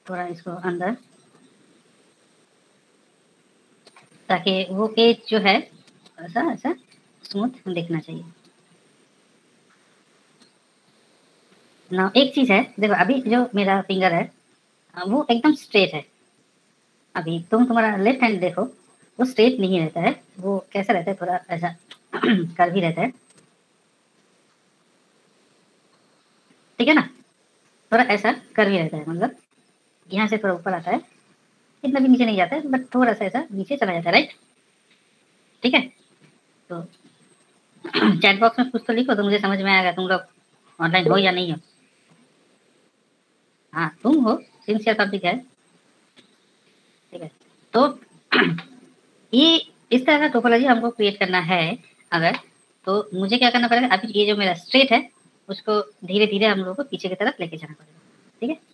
थोड़ा इसको अंदर, ताकि वो एज जो है ऐसा ऐसा स्मूथ दिखना चाहिए ना। एक चीज है, देखो अभी जो मेरा फिंगर है वो एकदम स्ट्रेट है। अभी तुम्हारा लेफ्ट हैंड देखो, वो स्ट्रेट नहीं रहता है, वो कैसा रहता है, थोड़ा ऐसा कर्वी रहता है, ठीक है ना। थोड़ा ऐसा कर्वी रहता है, मतलब यहाँ से थोड़ा ऊपर आता है, इतना भी नीचे नहीं जाता है, बट थोड़ा सा ऐसा नीचे चला जाता है, राइट। ठीक है, तो चैट बॉक्स में कुछ तो लिखो तो मुझे समझ में आएगा तुम लोग ऑनलाइन हो या नहीं हो। हाँ तुम हो, सिंसियर पब्लिक है, ठीक है। तो ये इस तरह का टोपोलॉजी हमको क्रिएट करना है अगर, तो मुझे क्या करना पड़ेगा, अभी ये जो मेरा स्ट्रेट है उसको धीरे धीरे हम लोग को पीछे की तरफ लेके जाना पड़ेगा, ठीक है।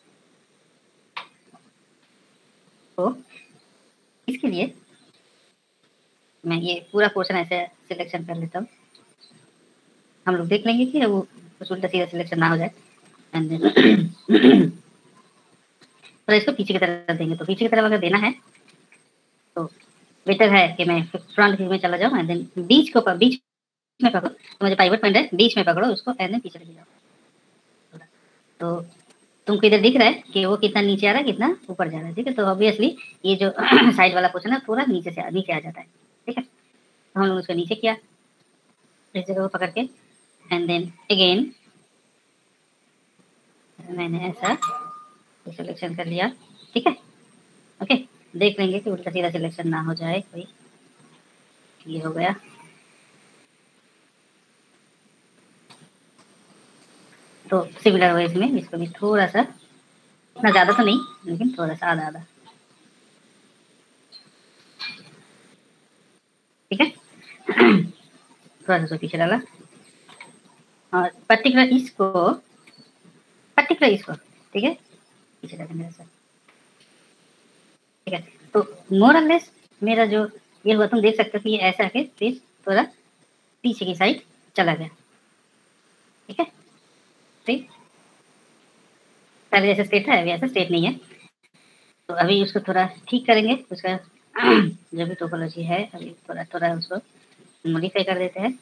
तो इसके लिए मैं ये पूरा पोर्शन ऐसे सिलेक्शन कर लेता हूँ, हम लोग देख लेंगे कि वो कुछ उल्टा सीधा सिलेक्शन ना हो जाए। एंड देन तो इसको पीछे की तरफ देंगे, तो पीछे की तरफ अगर देना है तो बेटर है कि मैं फ्रंट व्यू में चला जाऊँ, एंड देन बीच में पकड़ो, तो मुझे पाइवट पॉइंट है, बीच में पकड़ो उसको, एंड देन पीछे लेके जाओ। तो तुमको इधर दिख रहा है कि वो कितना नीचे आ रहा है, कितना ऊपर जा रहा है, ठीक है। तो ऑब्वियसली ये जो साइड वाला पोर्शन है थोड़ा नीचे से नीचे आ जाता है, ठीक है। तो हम लोग उसको नीचे किया इस जगह को पकड़ के, एंड देन अगेन मैंने ऐसा सिलेक्शन कर लिया, ठीक है। ओके, देख लेंगे कि उल्टा सीधा सिलेक्शन ना हो जाए कोई। ये हो गया। तो सिमिलर वेज में इसको भी थोड़ा सा, इतना ज़्यादा तो नहीं लेकिन थोड़ा सा आधा आधा, ठीक है। थोड़ा सा पीछे डाला और पर्टिकुलर इसको, ठीक है, पीछे डाला मेरा सर, ठीक है। तो मोर और लेस मेरा जो ये हुआ, तुम देख सकते हो कि ये ऐसा है, फिर थोड़ा पीछे की साइड चला गया, ठीक है। ठीक, पहले जैसे स्ट्रेट था अभी ऐसा स्ट्रेट नहीं है। तो अभी उसको थोड़ा ठीक करेंगे, उसका जो भी टोपोलॉजी है अभी थोड़ा थोड़ा उसको मॉडिफाई कर देते हैं।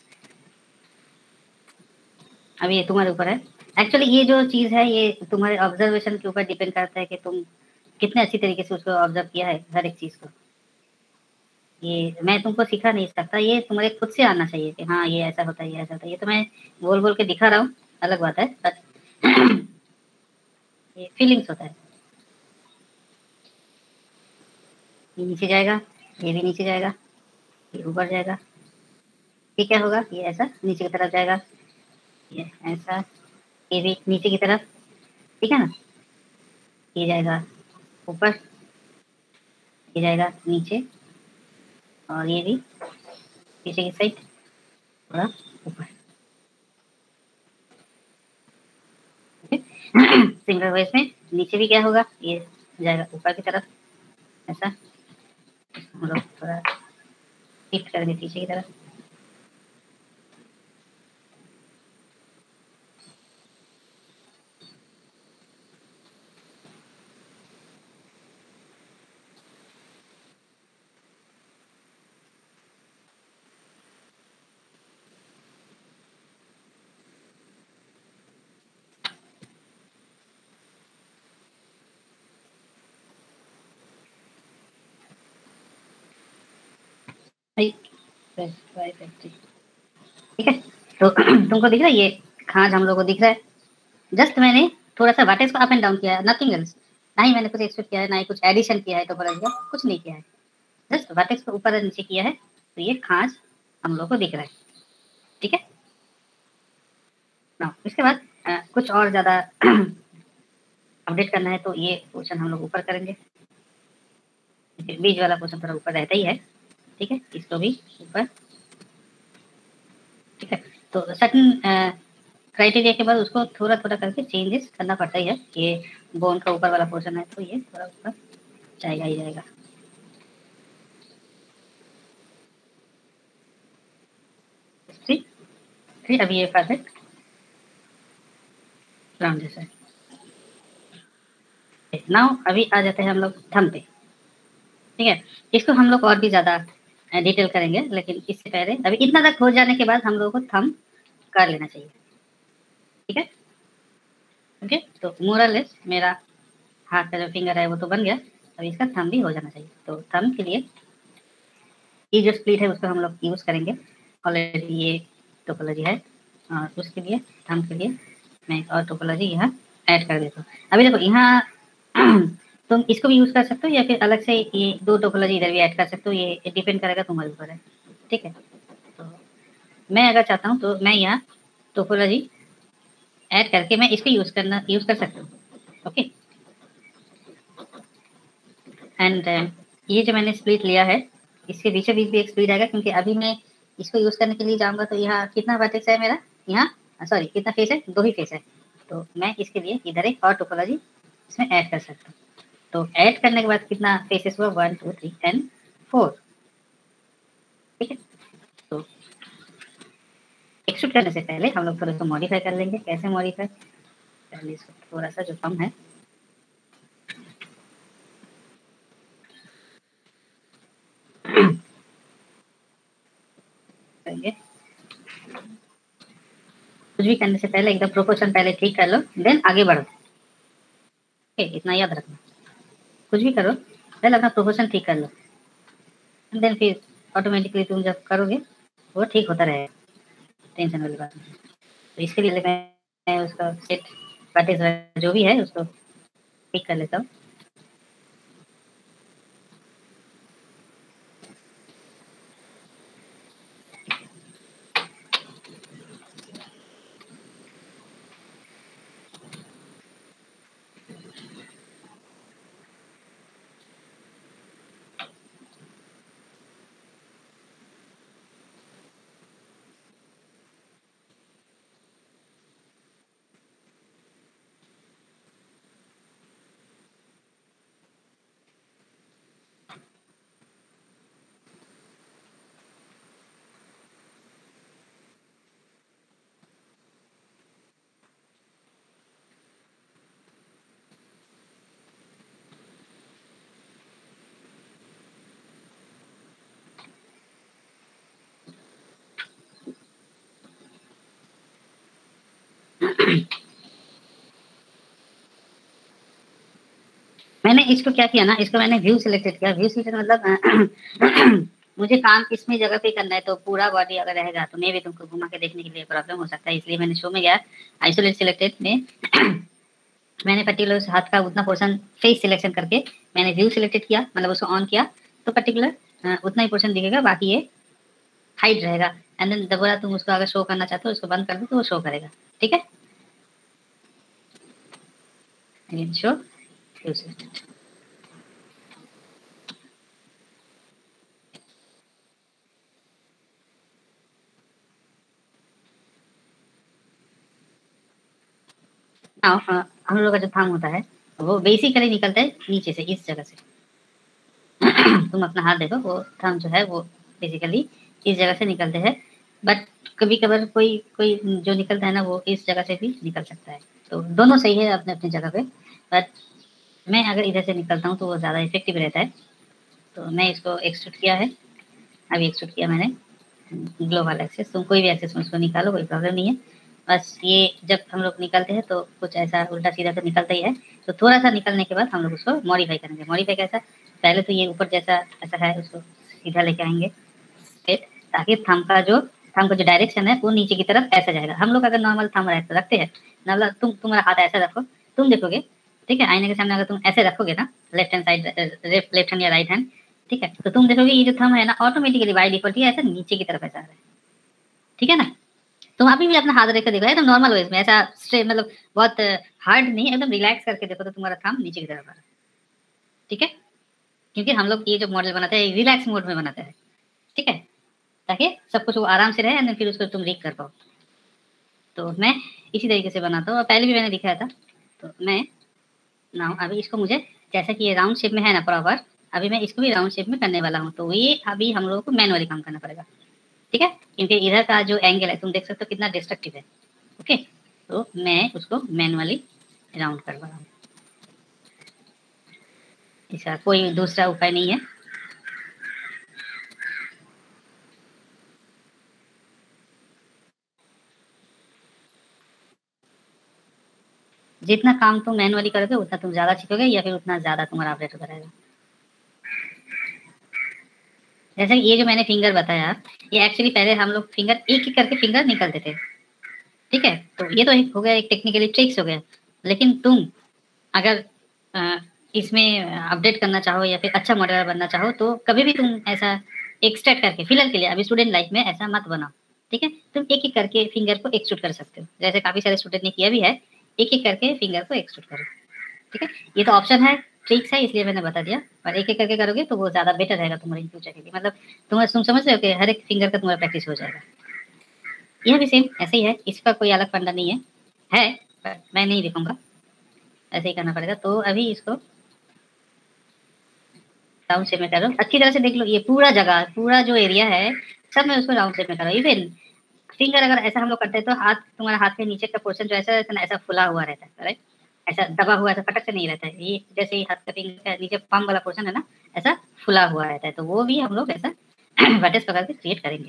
अभी ये तुम्हारे ऊपर है, एक्चुअली ये जो चीज़ है ये तुम्हारे ऑब्जर्वेशन के ऊपर डिपेंड करता है कि तुम कितने अच्छी तरीके से उसको ऑब्जर्व किया है हर एक चीज़ को। ये मैं तुमको सिखा नहीं सकता, ये तुम्हारे खुद से आना चाहिए कि हाँ ये ऐसा होता है, ये ऐसा होता है। ये तो मैं बोल बोल के दिखा रहा हूँ, अलग बात है, बट ये फीलिंग्स होता है। ये नीचे जाएगा, ये भी नीचे जाएगा, ये ऊपर जाएगा, ये क्या होगा, ये ऐसा नीचे की तरफ जाएगा, ये ऐसा, ये भी नीचे की तरफ, ठीक है ना। ये जाएगा ऊपर, ये जाएगा नीचे, और ये भी पीछे की साइड थोड़ा ऊपर, सिंगल वेज में नीचे भी क्या होगा, ये जाएगा ऊपर की तरफ ऐसा, हम लोग थोड़ा शिफ्ट करेंगे पीछे की तरफ। ठीक है, तो तुमको दिख रहा है ये खाज हम लोग को दिख रहा है। जस्ट मैंने थोड़ा सा वर्टेक्स को अप एंड डाउन किया है, नथिंग एल्स। ना ही मैंने कुछ एक्सपेक्ट किया है, ना ही कुछ एडिशन किया है, तो कुछ नहीं किया है, जस्ट वर्टेक्स को ऊपर और नीचे किया है, तो ये खाज हम लोग को दिख रहा है, ठीक है ना। इसके बाद कुछ और ज़्यादा अपडेट करना है तो ये पोर्शन हम लोग ऊपर करेंगे, बीच वाला पोर्शन थोड़ा ऊपर रहता ही है, ठीक है, इसको भी ऊपर, ठीक है। तो सर्टन क्राइटेरिया के बाद उसको थोड़ा थोड़ा करके चेंजेस करना पड़ता ही है। ये बोन का ऊपर वाला पोर्शन है तो ये थोड़ा ऊपर जाएगा ही जाएगा, ठीक। फिर अभी ये परफेक्ट राउंड जैसा है, नाउ अभी आ जाते हैं हम लोग थंब पे। ठीक है, इसको हम लोग और भी ज़्यादा डिटेल करेंगे, लेकिन इससे पहले अभी इतना तक हो जाने के बाद हम लोगों को थंब कर लेना चाहिए। ठीक है, ओके। तो मोरलेस मेरा हाथ का जो फिंगर है वो तो बन गया, अभी इसका थंब भी हो जाना चाहिए। तो थंब के लिए ये जो स्प्लिट है उसको हम लोग यूज़ करेंगे। ऑलरेडी ये टोपोलॉजी है, और उसके लिए थंब के लिए मैं एक और टोपोलॉजी यहाँ ऐड कर देता हूँ। अभी देखो यहाँ तुम इसको भी यूज़ कर सकते हो या फिर अलग से ये 2 टोपोलॉजी इधर भी ऐड कर सकते हो, ये डिपेंड करेगा तुम्हारे ऊपर है। ठीक है, तो मैं अगर चाहता हूँ तो मैं यहाँ टोपोलॉजी ऐड करके मैं इसको यूज़ कर सकता हूँ। ओके, एंड ये जो मैंने स्प्लिट लिया है इसके बीचों बीच भी एक स्प्लिट आएगा, क्योंकि अभी मैं इसको यूज़ करने के लिए जाऊँगा तो यहाँ कितना वर्टेक्स है मेरा, यहाँ सॉरी कितना फेस है, 2 ही फेस है। तो मैं इसके लिए इधर एक और टोपोलॉजी इसमें ऐड कर सकता हूँ। तो ऐड करने के बाद कितना फेसेस हुआ, 1 2 3 एंड 4। ठीक है, तो एक्सट्रूड करने से पहले हम लोग थोड़ा इसको मॉडिफाई कर लेंगे। कैसे मॉडिफाई, पहले इसको थोड़ा सा जो कम है करेंगे। कुछ भी करने से पहले एकदम प्रोपोर्शन पहले ठीक कर लो, देन आगे बढ़ो। इतना याद रखना, कुछ भी करो पहले अपना प्रोपोर्शन ठीक कर लो, देन फिर ऑटोमेटिकली तुम जब करोगे वो ठीक होता रहेगा, टेंशन वाली बात नहीं। तो इसके लिए मैं उसका सेट वर्टेक्स जो भी है उसको ठीक कर लेता हूँ। मैंने इसको क्या किया ना, इसको मैंने व्यू सिलेक्टेड किया। व्यू सिलेक्टेड मतलब मुझे काम इसमें जगह पे करना है, तो पूरा बॉडी अगर रहेगा तो मैं भी तुमको घुमा के देखने के लिए प्रॉब्लम हो सकता है, इसलिए मैंने शो में गया आइसोलेट सिलेक्टेड में मैंने पर्टिकुलर उस हाथ का उतना पोर्शन फेस सिलेक्शन करके मैंने व्यू सिलेक्टेड किया, मतलब उसको ऑन किया तो पर्टिकुलर उतना ही पोर्शन दिखेगा, बाकी ये हाइड रहेगा। एंड देन दोबारा तुम उसको अगर शो करना चाहते हो उसको बंद कर दो तो वो शो करेगा। ठीक है, शो व्यू सिलेक्टेड। हम लोग का जो थाम होता है वो बेसिकली निकलता है नीचे से, इस जगह से तुम अपना हाथ देखो, वो थंब जो है वो बेसिकली इस जगह से निकलते हैं, बट कभी कभार कोई कोई जो निकलता है ना वो इस जगह से भी निकल सकता है। तो दोनों सही है अपने अपनी जगह पे, बट मैं अगर इधर से निकलता हूँ तो वो ज़्यादा इफेक्टिव रहता है। तो मैं इसको एक्सट्रूड किया है, अभी एक्सट्रूड किया मैंने ग्लोबल एक्सेस। तुम कोई भी एक्सेस में उसको निकालो, कोई प्रॉब्लम नहीं है। बस ये जब हम लोग निकलते हैं तो कुछ ऐसा उल्टा सीधा तो निकलता ही है, तो थोड़ा सा निकलने के बाद हम लोग उसको मॉडिफाई करेंगे। मॉडिफाई कैसा, पहले तो ये ऊपर जैसा ऐसा है उसको सीधा लेके आएंगे स्ट्रेट, ताकि थंब का जो डायरेक्शन है वो नीचे की तरफ ऐसा जाएगा। हम लोग अगर नॉर्मल थंब रखते हैं, मतलब तुम्हारा हाथ ऐसा रखो, तुम देखोगे ठीक है आईने के सामने, अगर तुम ऐसे रखोगे ना left hand side, left hand या राइट हैंड, ठीक है, तो तुम देखोगे ये जो थंब है ना ऑटोमेटिकली बाय डिफॉल्ट ये ऐसा नीचे की तरफ ऐसा आ रहा है। ठीक है ना, तुम अभी भी अपना हाथ रख के देखो एकदम नॉर्मल वेज में, ऐसा स्ट्रेट मतलब बहुत हार्ड नहीं, एकदम रिलैक्स करके देखो तो तुम्हारा थंब नीचे की तरफ आ रहा है। ठीक है, क्योंकि हम लोग ये जो मॉडल बनाते हैं रिलैक्स मोड में बनाते हैं। ठीक है, ताकि सब कुछ वो आराम से रहे एंड फिर उसको तुम रीड कर पाओ। तो मैं इसी तरीके से बनाता हूँ, और पहले भी मैंने दिखाया था। तो मैं ना अभी इसको मुझे जैसा कि ये राउंड शेप में है ना प्रॉपर, अभी मैं इसको भी राउंड शेप में करने वाला हूँ, तो ये अभी हम लोगों को मैनुअली काम करना पड़ेगा। ठीक है, क्योंकि इधर का जो एंगल है तुम देख सकते हो कितना डिस्ट्रक्टिव है। ओके, तो मैं उसको मैनुअली राउंड कर रहा हूँ। इसका कोई दूसरा उपाय नहीं है। जितना काम तुम मैनुअली करोगे उतना तुम ज़्यादा सीखोगे या फिर उतना ज़्यादा तुम्हारा अपडेट होता रहेगा। जैसे ये जो मैंने फिंगर बताया, ये एक्चुअली पहले हम लोग फिंगर एक एक करके फिंगर निकलते थे, ठीक है। तो ये तो एक हो गया, एक टेक्निकली ट्रिक्स हो गया। लेकिन तुम अगर इसमें अपडेट करना चाहो या फिर अच्छा मॉडलर बनना चाहो तो कभी भी तुम ऐसा एक्सट्रैक्ट करके, फिलहाल के लिए अभी स्टूडेंट लाइफ में ऐसा मत बनाओ, ठीक है। तुम एक एक करके फिंगर को एक्सट्रूड कर सकते हो, जैसे काफ़ी सारे स्टूडेंट ने किया भी है। एक एक करके फिंगर को एक्सट्रूड करो, ठीक है। ये तो ऑप्शन है, ट्रिक्स है, इसलिए मैंने बता दिया। और एक एक करके करोगे तो वो ज़्यादा बेटर रहेगा तुम्हारे इन फ्यूचर के लिए। मतलब तुम समझ रहे हो कि हर एक फिंगर का तुम्हारा प्रैक्टिस हो जाएगा। यह भी सेम ऐसे ही है, इसका कोई अलग फंडा नहीं है पर मैं नहीं दिखाऊंगा, ऐसे ही करना पड़ेगा। तो अभी इसको राउंड शेप में करो, अच्छी तरह से देख लो। ये पूरा जगह, पूरा जो एरिया है सब में उसको राउंड शेप में करो। इवन फिंगर अगर ऐसा हम लोग करते हैं तो हाथ, तुम्हारा हाथ के नीचे का पोर्शन जो ऐसा रहता है ना, ऐसा फुला हुआ रहता है, राइट। ऐसा दबा हुआ, ऐसा फटक से नहीं रहता है। ये जैसे ही हाथ का फिंगर का नीचे पाम वाला पोर्शन है ना, ऐसा फुला हुआ रहता है। तो वो भी हम लोग ऐसा वर्टेक्स पकड़ के क्रिएट करेंगे।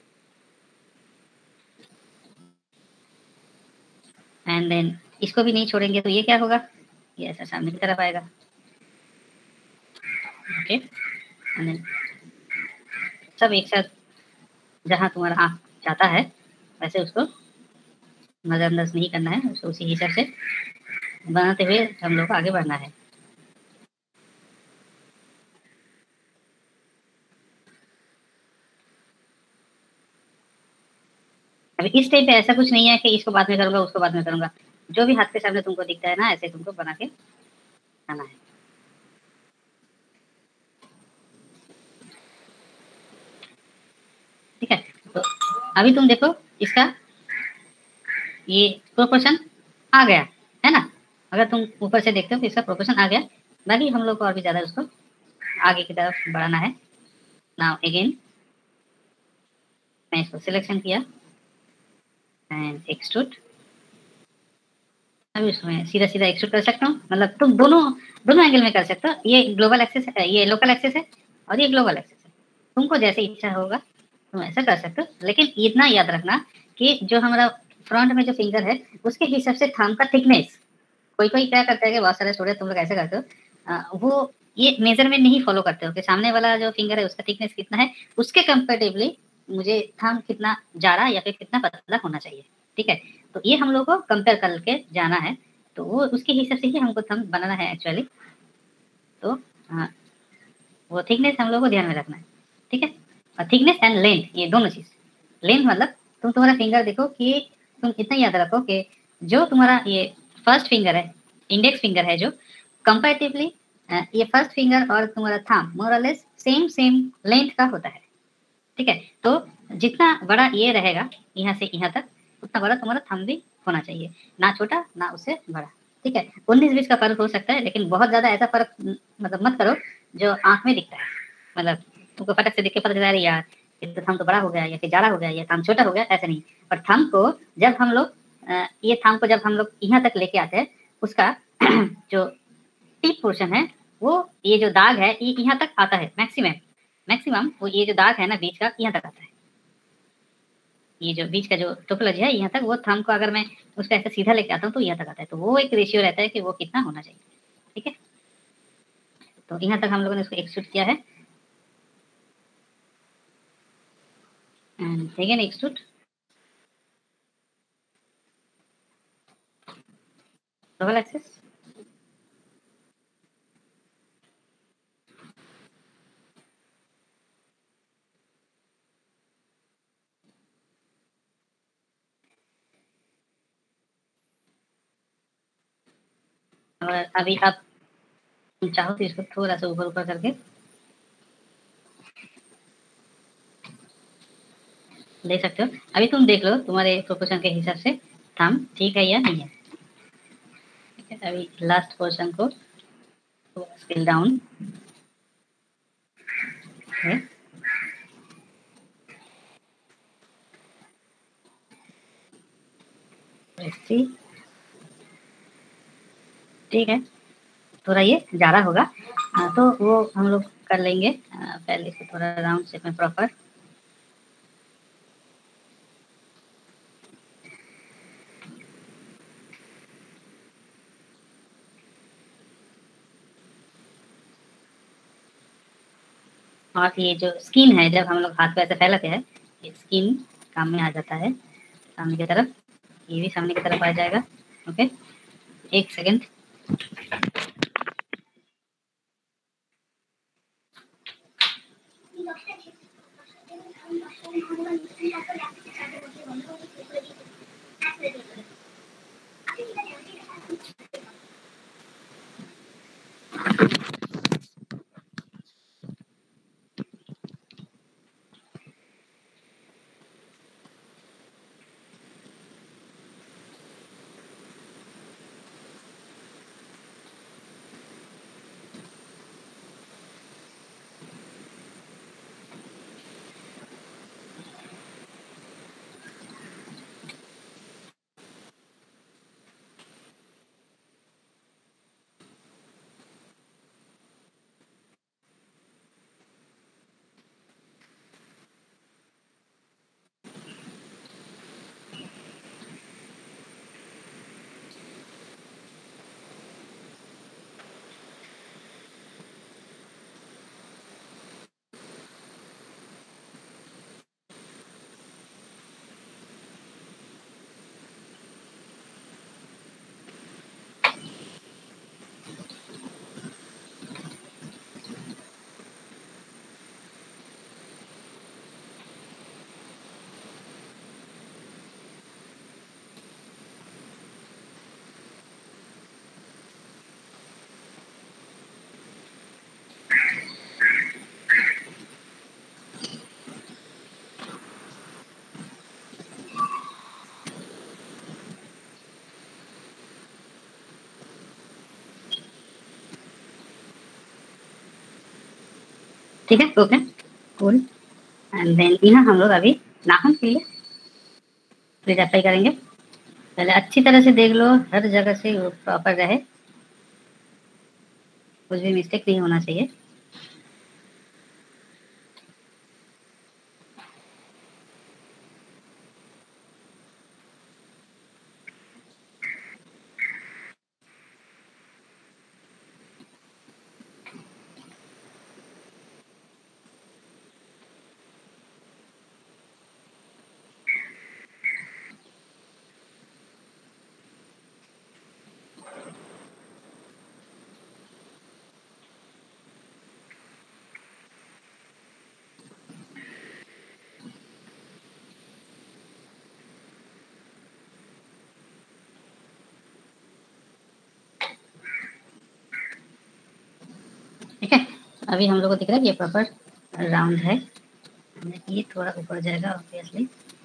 एंड देन इसको भी नहीं छोड़ेंगे तो ये क्या होगा, ये ऐसा सामने की तरफ आएगा, ओके। एंड देन सब एक साथ जहाँ तुम्हारा आँख जाता है वैसे उसको नज़रअंदाज नहीं करना है, उसको उसी हिसाब से बनाते हुए हम लोग को आगे बढ़ना है। अभी इस टाइप पे ऐसा कुछ नहीं है कि इसको बाद में करूंगा, उसको बाद में करूंगा। जो भी हाथ के सामने तुमको दिखता है ना, ऐसे तुमको बना के आना है, ठीक है। तो अभी तुम देखो इसका ये प्रोपोर्शन आ गया है ना। अगर तुम ऊपर से देखते हो तो इसका प्रोपोर्शन आ गया। बाकी हम लोग को और भी ज़्यादा उसको आगे की तरफ बढ़ाना है। नाउ अगेन मैं इसको सिलेक्शन किया एंड एक्सट्रूड। अभी इसमें सीधा सीधा एक्सट्रूड कर सकता हूँ, मतलब तुम दोनों दोनों एंगल में कर सकते हो। ये ग्लोबल एक्सेस है, ये लोकल एक्सेस है, और ये ग्लोबल एक्सेस है। तुमको जैसे इच्छा होगा तुम ऐसा कर सकते हो। लेकिन इतना याद रखना कि जो हमारा फ्रंट में जो फिंगर है उसके हिसाब से थंब का थिकनेस, कोई कोई क्या करता है कि बहुत सारे स्टूडेंट तुम लोग ऐसे करते हो, वो ये मेजरमेंट नहीं फॉलो करते हो कि सामने वाला जो फिंगर है उसका थिकनेस कितना है, उसके कंपेरेटिवली मुझे थंब कितना जाड़ा या फिर कितना पतला होना चाहिए, ठीक है। तो ये हम लोग को कंपेयर करके जाना है। तो वो उसके हिसाब से ही हमको थंब बनाना है एक्चुअली। तो वो थिकनेस हम लोग को ध्यान में रखना है, ठीक है। और थिकनेस एंड लेंथ, ये दोनों चीज़। लेंथ मतलब तुम्हारा फिंगर देखो कि तुम इतना याद रखो कि जो तुम्हारा ये फर्स्ट फिंगर है, इंडेक्स फिंगर है, जो कंपैरेटिवली ये फर्स्ट फिंगर और तुम्हारा थंब मोर और लेस सेम सेम लेंथ का होता है, ठीक है। तो जितना बड़ा ये रहेगा यहाँ से यहाँ तक, उतना बड़ा तुम्हारा थंब भी होना चाहिए, ना छोटा ना उससे बड़ा, ठीक है। 19-20 का फर्क हो सकता है, लेकिन बहुत ज़्यादा ऐसा फर्क मतलब मत करो जो आँख में दिखता है। मतलब तुमको फटक से देख के पता चला रही यार ये तो थंब तो बड़ा हो गया या फिर ज़्यादा हो गया या थंब छोटा हो गया, ऐसा नहीं। और थंब को जब हम लोग ये थंब को जब हम लोग यहाँ तक लेके आते हैं, उसका जो टिप पोर्शन है, वो ये जो दाग है ये यहाँ तक आता है मैक्सिमम। मैक्सिमम वो ये जो दाग है ना बीच का, यहाँ तक आता है। ये जो बीच का जो टोपोलॉजी है यहाँ तक, वो थंब को अगर मैं उसको ऐसे सीधा लेके आता हूँ तो यहाँ तक आता है। तो वो एक रेशियो रहता है कि वो कितना होना चाहिए, ठीक है। तो यहाँ तक हम लोगों ने इसको एक्सट्रूड किया है and again extrude double axis. और अभी आप चाहो तो इसको थोड़ा सा ऊपर ऊपर करके देख सकते हो। अभी तुम देख लो तुम्हारे प्रोपोर्शन के हिसाब से थंब ठीक है या नहीं है, ठीक है। अभी लास्ट पोर्शन को स्केल डाउन है, ठीक है। थोड़ा ये ज़्यादा होगा तो वो हम लोग कर लेंगे। पहले इसको थोड़ा राउंड शेप में प्रॉपर। और ये जो स्किन है, जब हम लोग हाथ पे ऐसे फैलाते हैं, ये स्किन काम में आ जाता है सामने की तरफ। ये भी सामने की तरफ आ जाएगा। ओके, एक सेकेंड। ठीक है, ओके, कूल। एंड देन यहाँ हम लोग अभी नाखून के लिए फ्रीज अप्लाई करेंगे। पहले अच्छी तरह से देख लो, हर जगह से वो प्रॉपर रहे, कुछ भी मिस्टेक नहीं होना चाहिए। ठीक है, अभी हम लोग को दिख रहा है कि ये प्रॉपर राउंड है। ये थोड़ा ऊपर जाएगा ऑब्वियसली।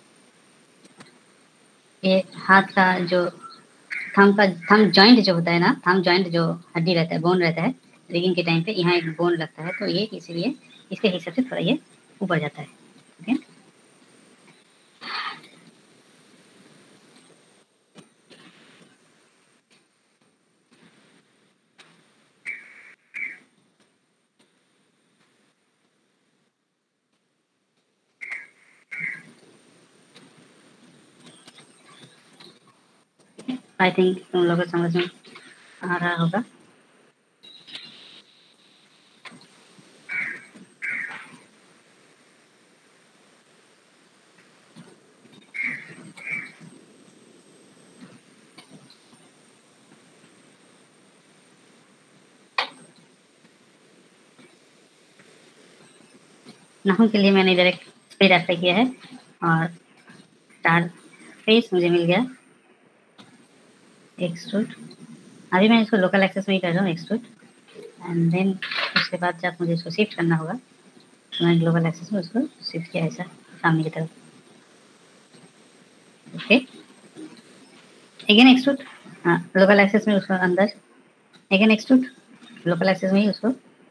ये हाथ का जो थंब जॉइंट जो होता है ना, थंब जॉइंट जो हड्डी रहता है, बोन रहता है, रिगिंग के टाइम पे यहाँ एक बोन लगता है, तो ये इसीलिए इसके हिसाब से थोड़ा ये ऊपर जाता है। ठीक है, आई थिंक तुम लोगों को समझ में आ रहा होगा। नाखून के लिए मैंने डायरेक्ट स्प्रे अप्लाई किया है और स्टार फेस मुझे मिल गया एक्सट्रूड। अभी मैं इसको लोकल एक्सेस में ही कर रहा हूँ एक्सट्रूड। एंड देन उसके बाद जब मुझे इसको शिफ्ट करना होगा तो मैं ग्लोबल एक्सेस में उसको शिफ्ट किया ऐसा सामने की तरफ। Okay, again extrude. हाँ, लोकल एक्सेस में उसको अंदर, अगेन एक्सट्रूड, लोकल एक्सेस में ही उसको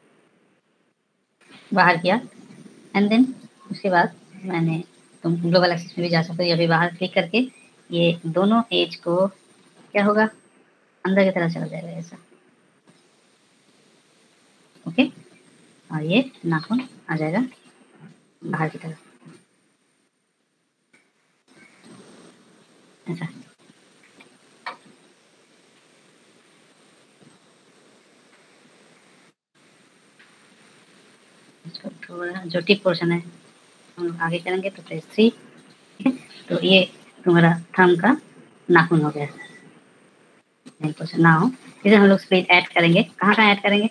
बाहर किया। एंड देन उसके बाद मैंने, तुम ग्लोबल एक्सेस में भी जा सकते हो, या फिर बाहर क्लिक करके ये दोनों एज को क्या होगा, अंदर की तरफ चला जाएगा ऐसा। ओके, और ये नाखून आ जाएगा बाहर की तरफ ऐसा। थोड़ा जो टिप पोर्शन है हम आगे करेंगे तो फेज 3, ठीक है। तो ये तुम्हारा थंब का नाखून हो गया, नेल पोर्शन ना हो। इसे हम लोग स्प्लिट ऐड करेंगे, कहाँ ऐड करेंगे,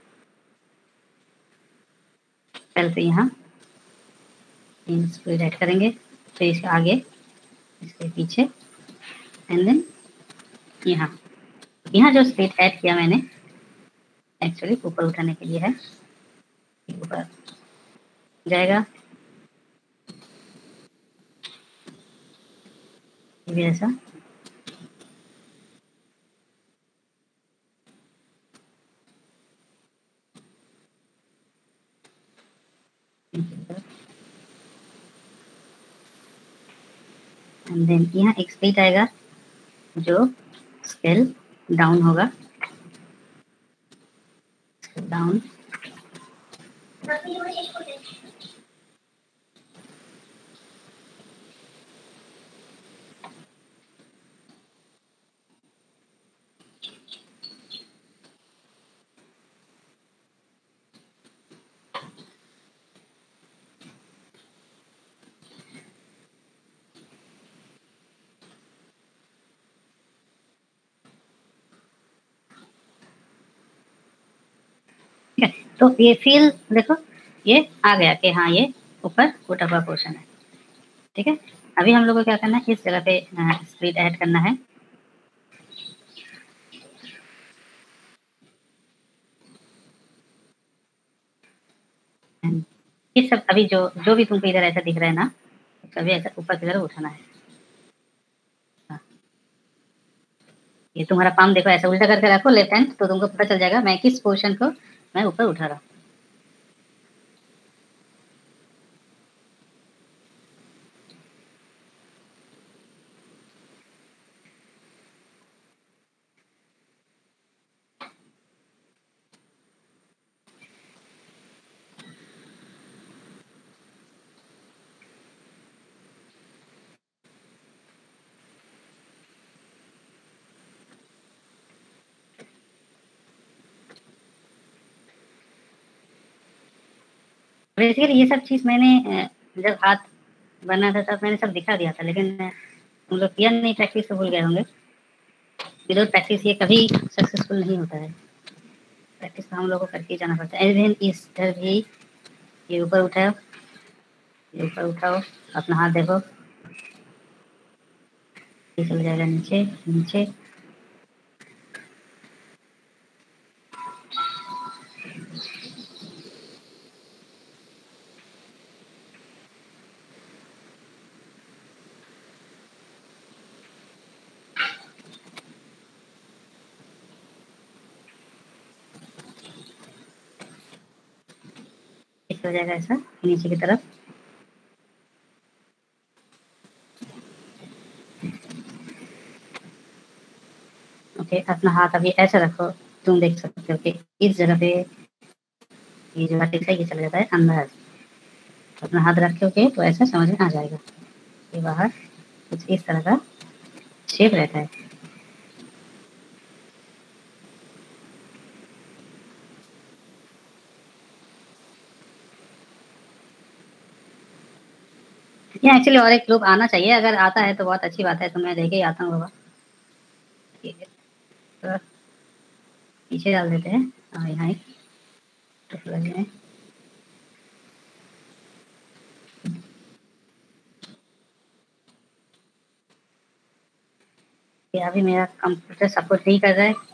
पहले तो यहाँ स्प्लिट ऐड करेंगे, फिर इसके आगे, इसके पीछे, एंड देन यहाँ यहाँ जो स्प्लिट ऐड किया मैंने एक्चुअली ऊपर उठाने के लिए है, ऊपर जाएगा ये भी ऐसा। एंड देन यहाँ एक स्प्लिट आएगा जो स्केल डाउन होगा, डाउन, ठीक है। तो ये फील देखो, ये आ गया कि हाँ ये ऊपर उठा हुआ पोर्शन है, ठीक है। अभी हम लोग को क्या करना है, इस जगह पे स्प्लिट ऐड करना है। ये सब अभी जो भी तुमको इधर ऐसा दिख रहा है ना, कभी ऐसा ऊपर की तरफ उठाना है। हाँ। ये तुम्हारा पाम देखो ऐसा उल्टा करके रखो लेफ्ट हैंड, तो तुमको पता चल जाएगा मैं किस पोर्शन को मैं ऊपर उठा रहा हूँ। बेसिकली ये सब चीज़ मैंने जब हाथ बना था तब मैंने सब दिखा दिया था, लेकिन तुम लोग किया नहीं, प्रैक्टिस तो भूल गए होंगे। विदाउट प्रैक्टिस ये कभी सक्सेसफुल नहीं होता है, प्रैक्टिस तो हम लोगों को करके जाना पड़ता है। एंड इस तरह भी ये ऊपर उठाओ, ये ऊपर उठाओ, अपना हाथ देखो, ये चल जाएगा नीचे नीचे, हो जाएगा ऐसा नीचे की तरफ। ओके, अपना हाथ अभी ऐसा रखो, तुम देख सकते हो कि इस जगह पे ये जो हाथ है ये चला जाता है अंदर। अपना हाथ रखोगे तो ऐसा समझ में आ जाएगा, ये बाहर कुछ इस तरह का शेप रहता है। ये एक्चुअली और एक लुक आना चाहिए, अगर आता है तो बहुत अच्छी बात है, तो मैं देखे ही आता हूँ बाबा। ठीक है, तो पीछे डाल देते हैं और यहाँ एक टुक लग जाए। अभी मेरा कंप्यूटर सपोर्ट नहीं कर रहा है।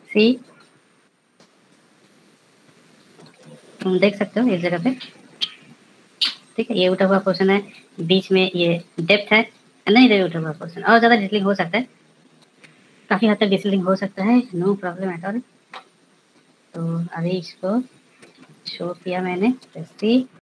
सी तुम देख सकते हो इस जगह पे, ठीक है। ये उठा हुआ पोर्शन है, बीच में ये डेप्थ है, नहीं ये उठा हुआ पोर्शन। और ज़्यादा डिटेलिंग हो सकता है, काफ़ी हद तक डिटेलिंग हो सकता है, नो प्रॉब्लम एट ऑल। तो अभी इसको शो किया मैंने, सी